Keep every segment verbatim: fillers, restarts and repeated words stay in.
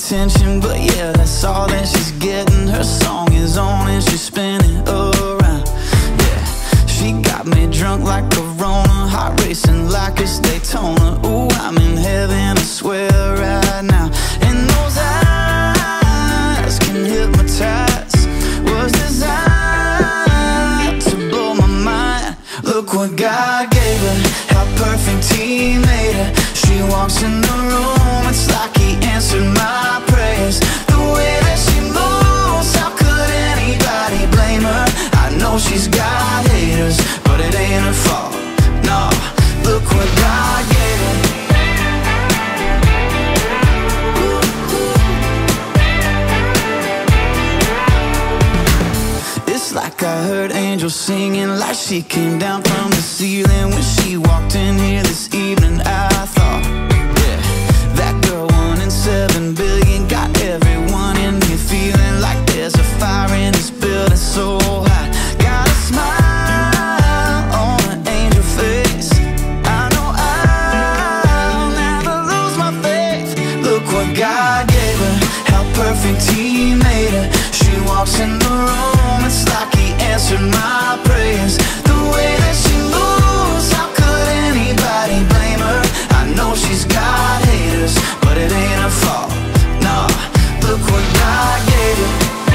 attention, but yeah, that's all that she's getting. Her song is on and she's spinning around. Yeah, she got me drunk like a Rona, heart racing like it's Daytona. Ooh, I'm in heaven, I swear right now. And those eyes can hypnotize, was designed to blow my mind. Look what God gave her, how perfect He made her. She walks in the room, it's like He answered my prayers. The way that she moves, how could anybody blame her? I know she's got haters, but it ain't her fault, no. Look what God gave her. It's like I heard angels singing, like she came down from the ceiling when she walked in here this evening. I thought, yeah, that girl one in seven billion got everyone in here feeling like there's a fire in this building so hot. Got a smile on an angel face, I know I'll never lose my faith. Look what God gave her, how perfect He made her. She walks in the room, it's like He answered my prayers. The way that she moves, how could anybody blame her? I know she's got haters, but it ain't her fault, no. Look what God gave her.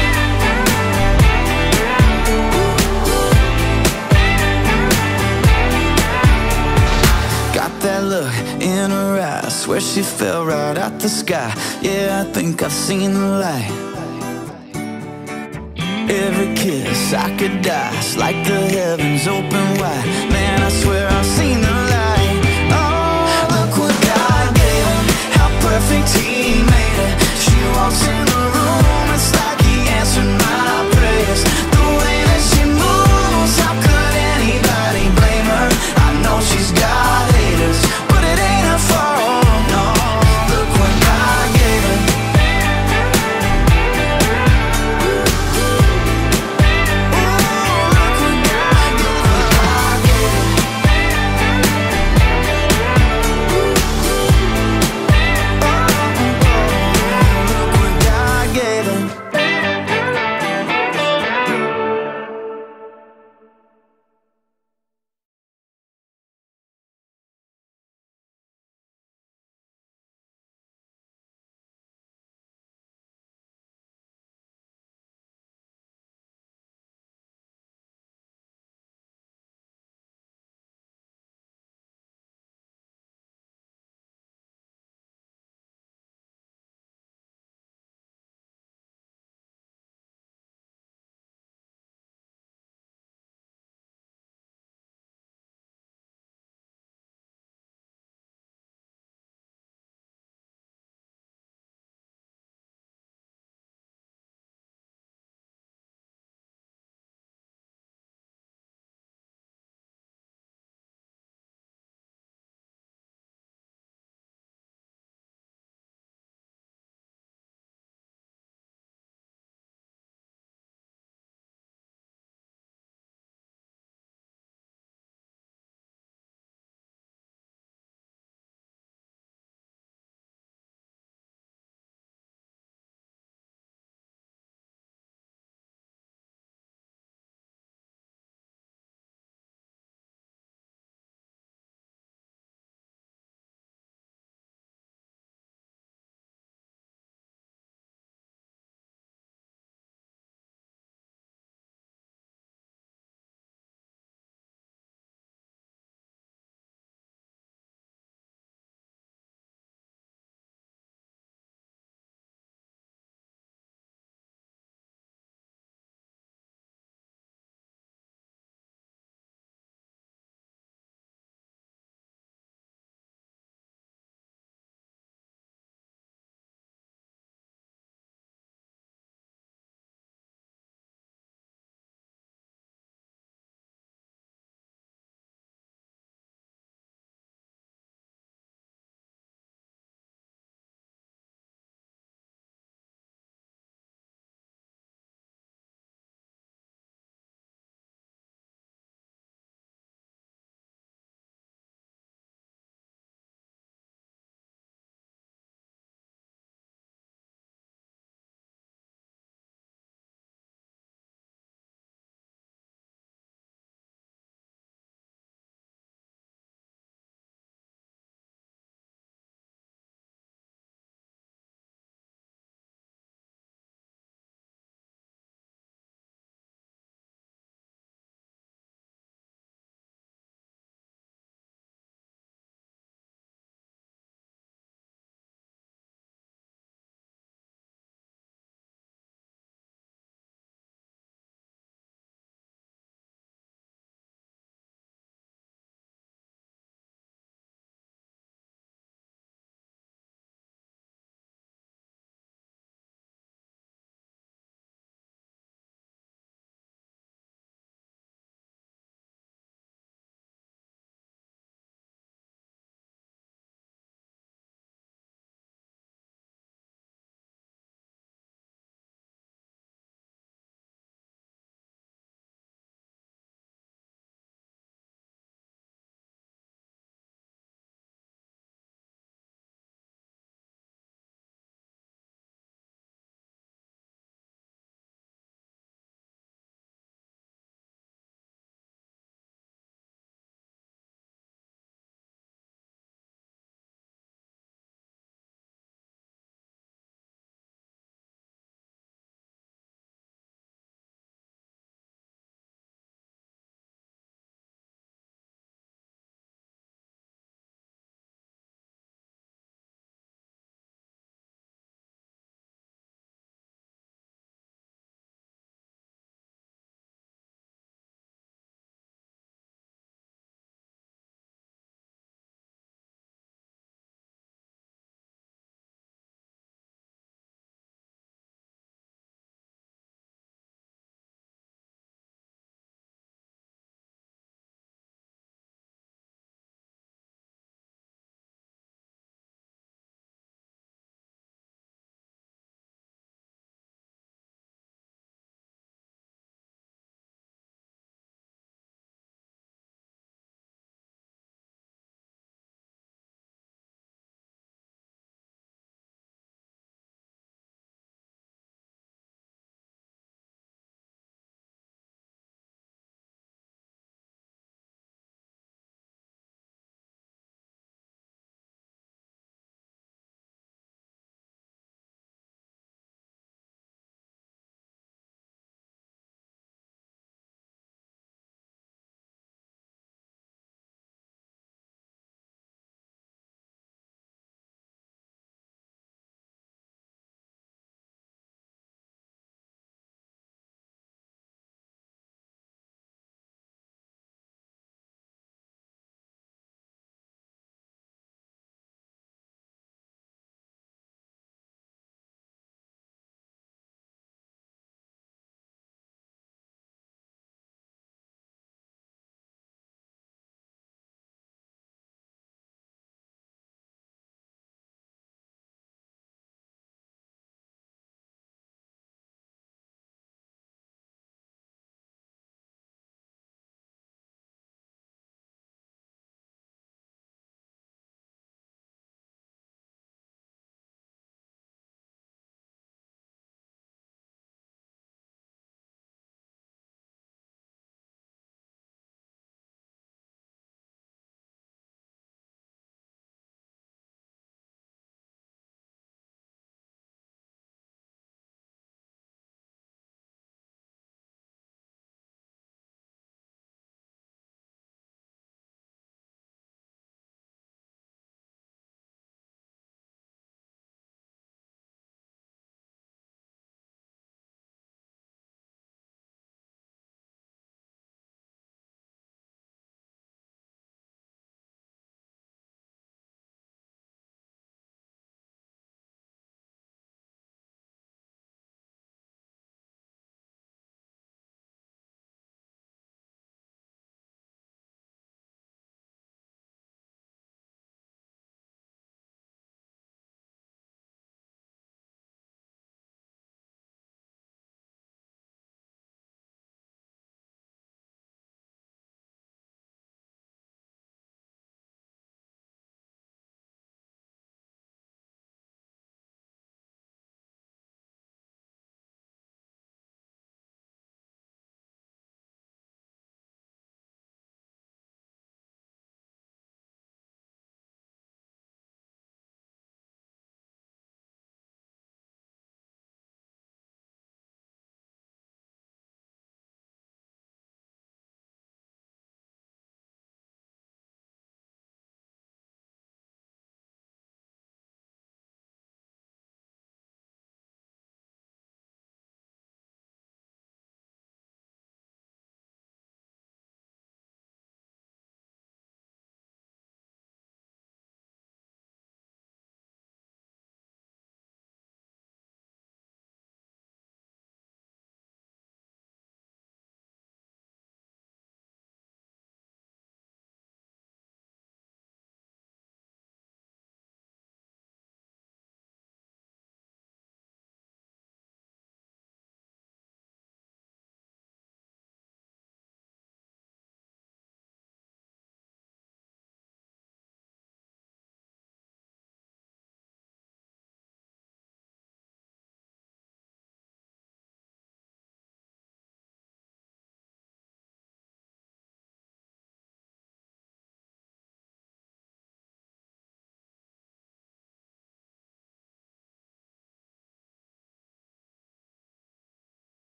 Got that look in her eyes, swear she fell right out the sky. Yeah, I think I've seen the light. Every kiss I could die, it's like the heavens open